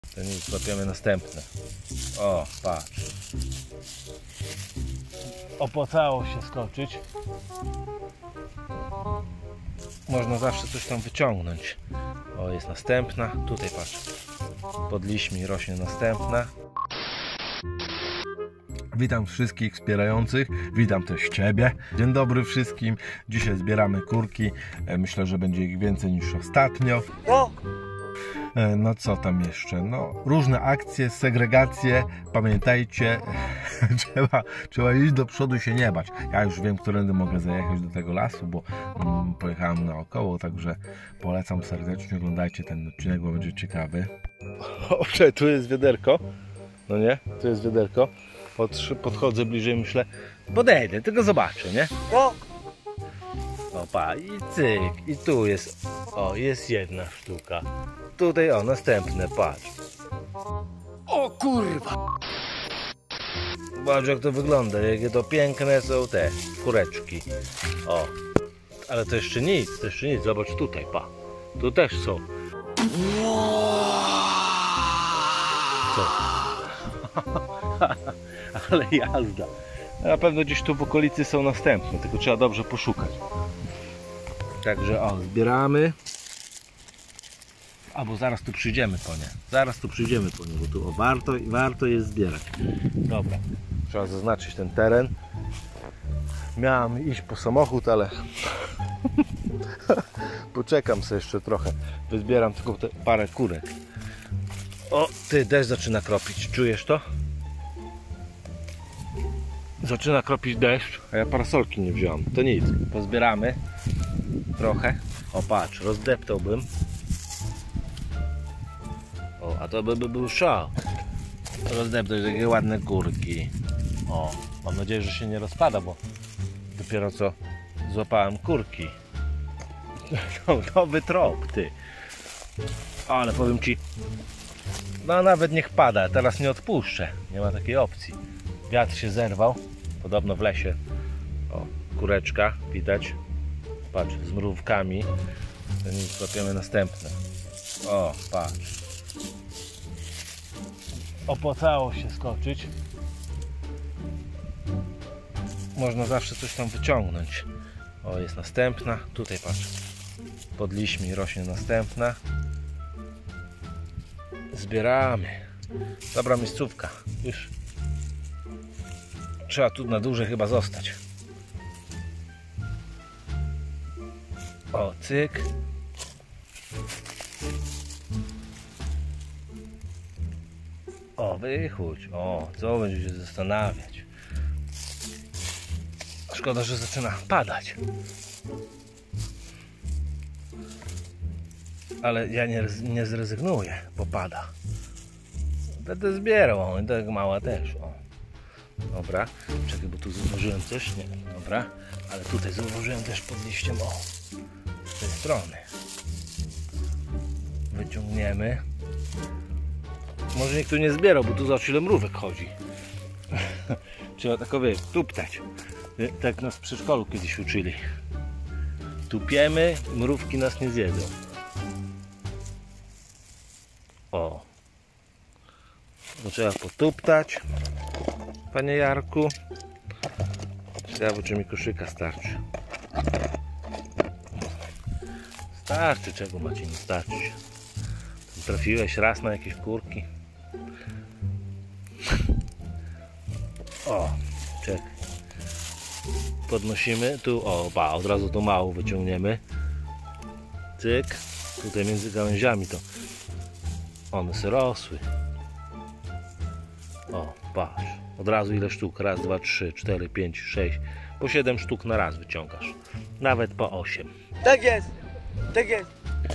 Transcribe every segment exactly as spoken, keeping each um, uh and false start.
To nic, łapiemy następne. O, patrz. Opłacało się skoczyć. Można zawsze coś tam wyciągnąć. O, jest następna. Tutaj patrz. Pod liśćmi rośnie następna. Witam wszystkich wspierających, witam też Ciebie. Dzień dobry wszystkim. Dzisiaj zbieramy kurki. Myślę, że będzie ich więcej niż ostatnio. No. No co tam jeszcze? No, różne akcje, segregacje. Pamiętajcie, trzeba, trzeba iść do przodu i się nie bać. Ja już wiem, którędy mogę zajechać do tego lasu, bo mm, pojechałem naokoło, także polecam serdecznie. Oglądajcie ten odcinek, bo będzie ciekawy. O, tu jest wiaderko. No nie? Tu jest wiaderko. Podchodzę bliżej, myślę, podejdę, tylko zobaczę, nie? No. Opa, i cyk, i tu jest, o, jest jedna sztuka. Tutaj, o, następne, patrz. O kurwa. Zobacz, jak to wygląda, jakie to piękne są te kureczki. O, ale to jeszcze nic, to jeszcze nic, zobacz tutaj, pa. Tu też są. Co? Ale jazda. Na pewno gdzieś tu w okolicy są następne, tylko trzeba dobrze poszukać. Także o, zbieramy. Albo zaraz tu przyjdziemy po nie. Zaraz tu przyjdziemy po nie, bo tu o, warto, warto jest zbierać. Dobra, trzeba zaznaczyć ten teren. Miałem iść po samochód, ale poczekam sobie jeszcze trochę. Wyzbieram tylko te parę kurek. O, ty, deszcz zaczyna kropić. Czujesz to? Zaczyna kropić deszcz, a ja parasolki nie wziąłem. To nic, pozbieramy trochę. O, patrz, rozdeptałbym. O, a to by, by był szał. Rozdeptać takie ładne kurki. O, mam nadzieję, że się nie rozpada, bo dopiero co złapałem kurki. No, nowy trop, ty. Ale powiem ci, no nawet niech pada, teraz nie odpuszczę. Nie ma takiej opcji. Wiatr się zerwał, podobno w lesie. O, kureczka, widać. Patrz, z mrówkami. Łapiemy następne. O, patrz. Opłacało się skoczyć. Można zawsze coś tam wyciągnąć. O, jest następna. Tutaj patrz. Pod liśćmi rośnie następna. Zbieramy. Dobra miejscówka. Już. Trzeba tu na dłużej chyba zostać. O, cyk. O, wychódź. O, co będzie się zastanawiać. Szkoda, że zaczyna padać. Ale ja nie, nie zrezygnuję, bo pada. Będę zbierał, o, tak mała też. O. Dobra, czekaj, bo tu zauważyłem coś, nie, dobra, ale tutaj zauważyłem też pod liściem, o, z tej strony. Wyciągniemy. Może nikt tu nie zbierał, bo tu za ile mrówek chodzi. Trzeba takowe tuptać. Tak nas w przedszkolu kiedyś uczyli. Tupiemy, mrówki nas nie zjedzą. O. No, trzeba potuptać. Panie Jarku, ciekawe, czy mi koszyka starczy. Starczy, czego macie nie starczyć? Trafiłeś raz na jakieś kurki. O, czekaj. Podnosimy, tu, o, ba, od razu to mało wyciągniemy. Cyk, tutaj między gałęziami to one se rosły. O, patrz. Od razu ile sztuk? Raz, dwa, trzy, cztery, pięć, sześć. Po siedem sztuk na raz wyciągasz. Nawet po osiem. Tak jest. Tak jest.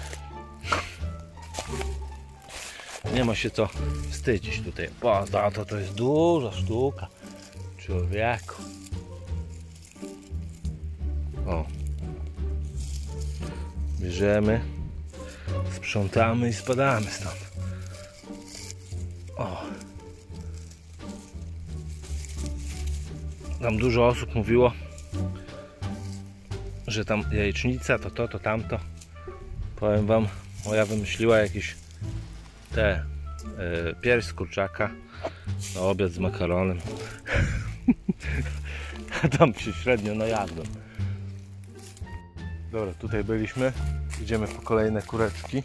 Nie ma się co wstydzić tutaj. Bo to, to, to jest duża sztuka. Człowieku. O. Bierzemy. Sprzątamy i spadamy stąd. O. Tam dużo osób mówiło, że tam jajecznica, to to, to tamto. Powiem wam, moja wymyśliła jakieś te yy, pierś z kurczaka, na obiad z makaronem. Tam się średnio najadłem. Dobra, tutaj byliśmy. Idziemy po kolejne kureczki.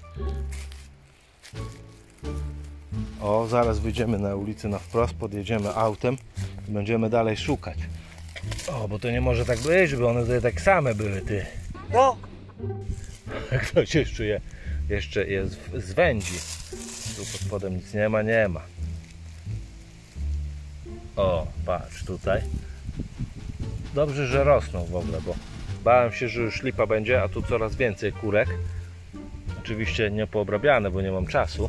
O, zaraz wyjdziemy na ulicę na wprost, podjedziemy autem i będziemy dalej szukać. O, bo to nie może tak być, żeby one tutaj tak same były, ty. No, Ktoś jeszcze je, jeszcze je z- zwędzi. Tu pod spodem nic nie ma, nie ma. O, patrz tutaj. Dobrze, że rosną w ogóle, bo bałem się, że już lipa będzie, a tu coraz więcej kurek. Oczywiście nie poobrabiane, bo nie mam czasu.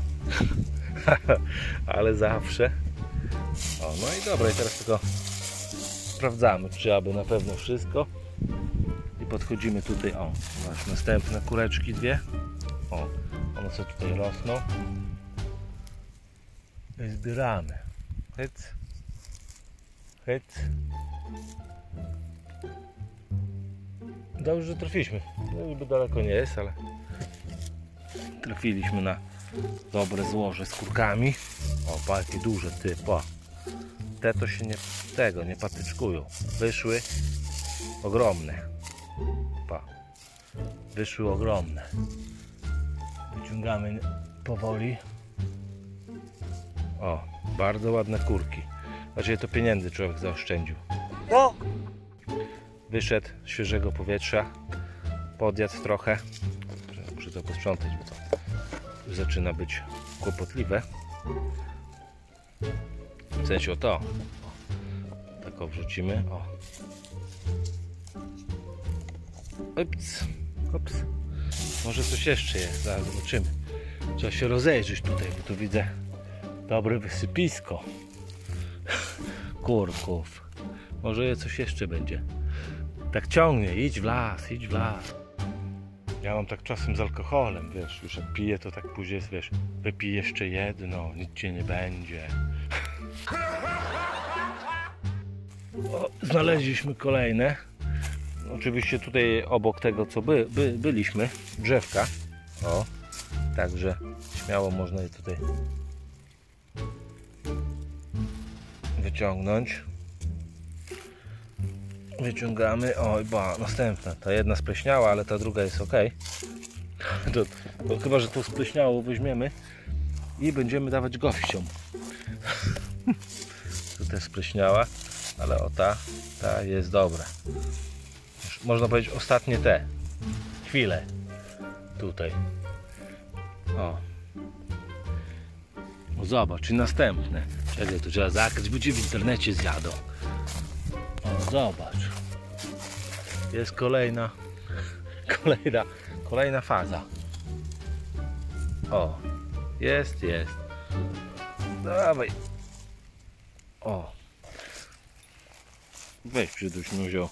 Ale zawsze. O, no i dobra, i teraz tylko sprawdzamy, czy aby na pewno wszystko. I podchodzimy tutaj, o, masz następne kureczki dwie. O, one sobie tutaj rosną. I zbieramy. Hyc. Hyc. Dobrze, że trafiliśmy. No niby daleko nie jest, ale trafiliśmy na dobre złoże z kurkami. O, pa, jakie duże, ty, pa. Te to się nie, tego, nie patyczkują. Wyszły ogromne. Pa. Wyszły ogromne. Wyciągamy powoli. O, bardzo ładne kurki. Właściwie to pieniędzy człowiek zaoszczędził. no, Wyszedł z świeżego powietrza. Podjadł trochę. Muszę to posprzątać, bo to już zaczyna być kłopotliwe. W sensie o to. O, tak o wrzucimy. O. Ups. Ups. Może coś jeszcze jest. Zaraz zobaczymy. Trzeba się rozejrzeć tutaj, bo tu widzę dobre wysypisko kurków. Może coś jeszcze będzie. Tak ciągnie. Idź w las, idź w las. Ja mam tak czasem z alkoholem, wiesz, już jak piję, to tak później jest, wiesz, wypij jeszcze jedno, nic cię nie będzie. O, znaleźliśmy kolejne. Oczywiście tutaj obok tego, co by, by, byliśmy, drzewka. O, także śmiało można je tutaj wyciągnąć. Wyciągamy. Oj, ba, następna. Ta jedna spleśniała, ale ta druga jest ok. To, to chyba, że tą spleśniałą weźmiemy i będziemy dawać gościom. Tu też spleśniała, ale o ta, ta jest dobra. Już można powiedzieć ostatnie te chwile tutaj. O. O, zobacz, i następne. Czekaj, to trzeba zakryć, bo ci w internecie zjadą. O, zobacz. Jest kolejna, kolejna, kolejna faza. O, jest, jest. Dawaj. O. Weź przyduś mi wziął.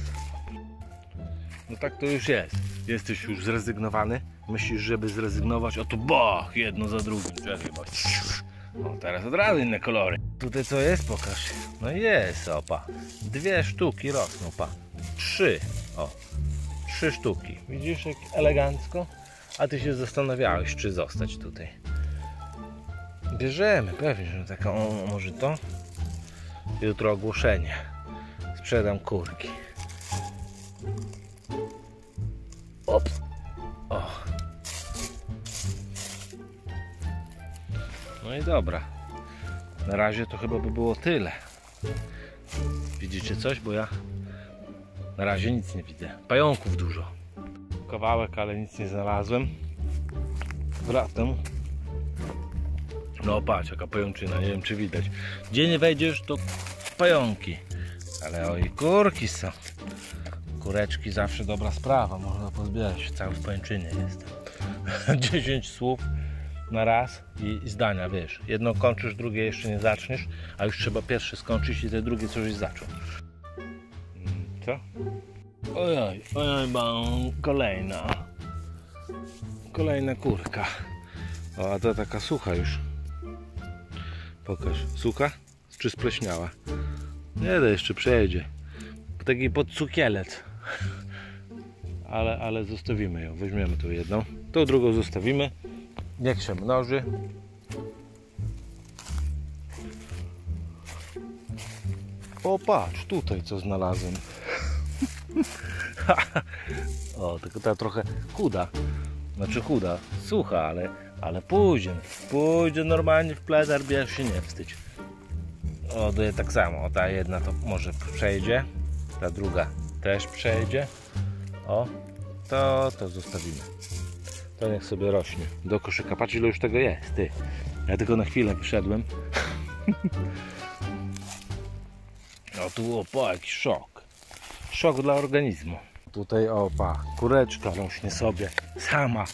No tak to już jest. Jesteś już zrezygnowany. Myślisz, żeby zrezygnować? Oto boch, jedno za drugim. Czekaj, bo... O, teraz od razu inne kolory. Tutaj co jest? Pokaż. No jest, opa. Dwie sztuki rosną, pa. Trzy. O. Trzy sztuki. Widzisz, jak elegancko? A ty się zastanawiałeś, czy zostać tutaj. Bierzemy, pewnie, że taką, o, może to? Jutro ogłoszenie. Sprzedam kurki. Ops. O. No i dobra. Na razie to chyba by było tyle. Widzicie coś? Bo ja na razie nic nie widzę. Pająków dużo. Kawałek, ale nic nie znalazłem. Wracam. No patrz, jaka pajączyna. Nie wiem, czy widać. Gdzie nie wejdziesz, to pająki. Ale oj, kurki są. Kureczki zawsze dobra sprawa. Można pozbierać. Cały w pajęczynie jestem. dziesięć słów na raz i zdania, wiesz. Jedno kończysz, drugie jeszcze nie zaczniesz, a już trzeba pierwsze skończyć i te drugie coś zaczął. Co? Ojoj, ojoj, bam, kolejna. Kolejna kurka. O, a to taka sucha już. Pokaż. Sucha? Czy spleśniała? Nie, to jeszcze przejdzie. Taki podcukielec. Ale, ale zostawimy ją. Weźmiemy tą jedną. Tą drugą zostawimy. Niech się mnoży. O, patrz, tutaj co znalazłem. O, tylko ta trochę chuda. Znaczy chuda, sucha, ale, ale pójdzie. Pójdzie normalnie w pledar, bierz się nie wstydź. O, daję tak samo. O, ta jedna to może przejdzie. Ta druga też przejdzie. O, to, to zostawimy. To niech sobie rośnie. Do koszyka. Patrz, ile już tego jest, ty. Ja tylko na chwilę wyszedłem. O, tu opa, jakiś szok. Szok dla organizmu. Tutaj opa, kureczka rośnie sobie sama.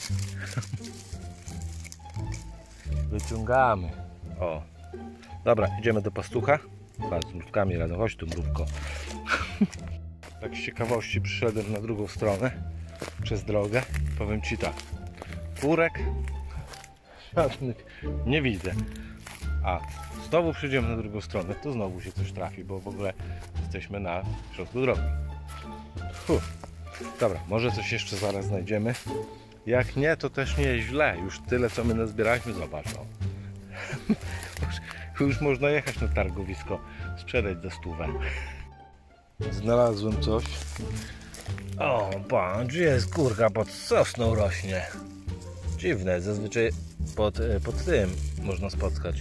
Wyciągamy. O. Dobra, idziemy do pastucha. Patrz, z mrówkami razem. Chodź tu, mrówko. Tak z ciekawości przyszedłem na drugą stronę. Przez drogę. Powiem ci tak. Kurek żadnych nie widzę. A znowu przyjdziemy na drugą stronę, to znowu się coś trafi, bo w ogóle jesteśmy na środku drogi. Uf. Dobra, może coś jeszcze zaraz znajdziemy. Jak nie, to też nie jest źle. Już tyle, co my nazbieraliśmy, zobacz. O. Już można jechać na targowisko, sprzedać za stówę. Znalazłem coś. O, patrz, jest kurka pod sosną rośnie. Dziwne, zazwyczaj pod, pod tym można spotkać.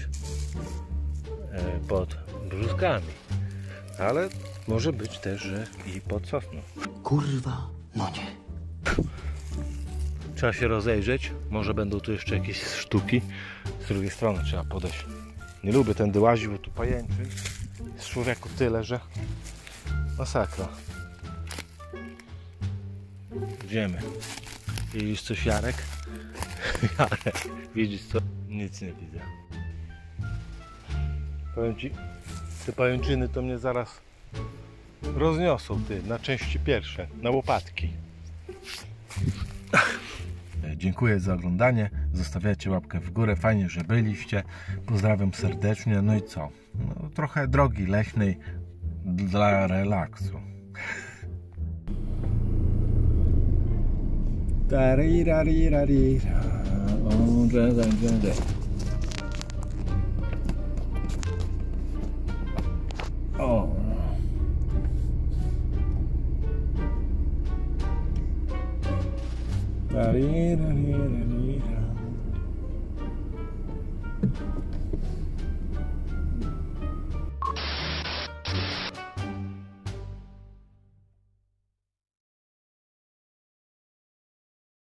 Pod brzuskami. Ale może być też, że i pod sosną. Kurwa, no nie. Trzeba się rozejrzeć. Może będą tu jeszcze jakieś sztuki. Z drugiej strony trzeba podejść. Nie lubię tędy łazić, bo tu pajęczy. Jest człowieku tyle, że masakra. Idziemy. Widzisz coś, Jarek? Jarek, widzisz co? Nic nie widzę. Powiem ci, te pajęczyny to mnie zaraz rozniosą, ty, na części pierwsze, na łopatki. Dziękuję za oglądanie. Zostawiacie łapkę w górę. Fajnie, że byliście. Pozdrawiam serdecznie. No i co? No, trochę drogi leśnej dla relaksu. Tarirarirarira. O, dżeda, dżeda. O. Tarirarirarira.